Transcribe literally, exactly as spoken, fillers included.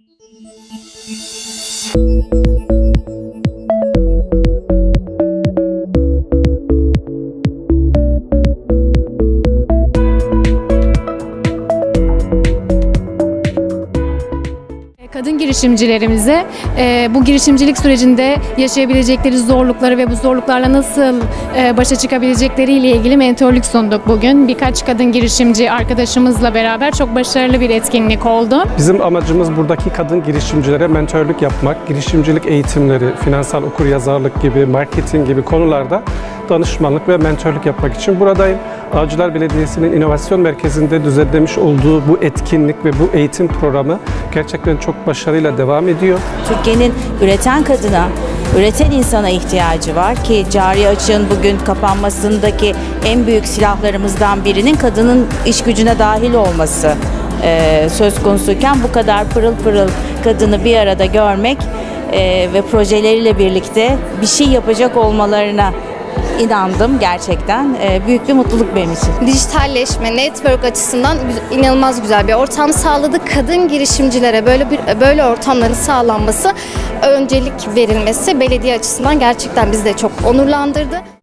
Kadın girişimcilerimize e, bu girişimcilik sürecinde yaşayabilecekleri zorlukları ve bu zorluklarla nasıl e, başa çıkabilecekleriyle ilgili mentörlük sunduk bugün. Birkaç kadın girişimci arkadaşımızla beraber çok başarılı bir etkinlik oldu. Bizim amacımız buradaki kadın girişimcilere mentörlük yapmak, girişimcilik eğitimleri, finansal okuryazarlık gibi, marketing gibi konularda danışmanlık ve mentörlük yapmak için buradayım. Avcılar Belediyesi'nin inovasyon merkezinde düzenlemiş olduğu bu etkinlik ve bu eğitim programı gerçekten çok başarıyla devam ediyor. Türkiye'nin üreten kadına, üreten insana ihtiyacı var ki cari açığın bugün kapanmasındaki en büyük silahlarımızdan birinin kadının iş gücüne dahil olması e, söz konusuyken bu kadar pırıl pırıl kadını bir arada görmek e, ve projeleriyle birlikte bir şey yapacak olmalarına inandım gerçekten. E, büyük bir mutluluk benim için. Dijitalleşme, network açısından inanılmaz güzel bir ortam sağladı. Kadın girişimcilere böyle bir böyle ortamların sağlanması, öncelik verilmesi belediye açısından gerçekten bizi de çok onurlandırdı.